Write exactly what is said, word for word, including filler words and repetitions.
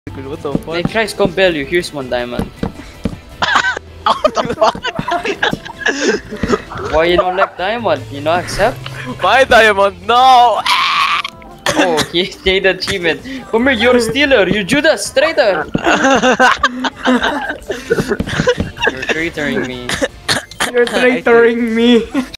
What the fuck? Hey, Christ compel you. Here's one diamond. What the fuck? Why you don't like diamond? You not accept? My diamond, no! Oh, he stayed achievement. Come here, you're a stealer. You Judas, traitor. You're traitoring me. You're traitoring me.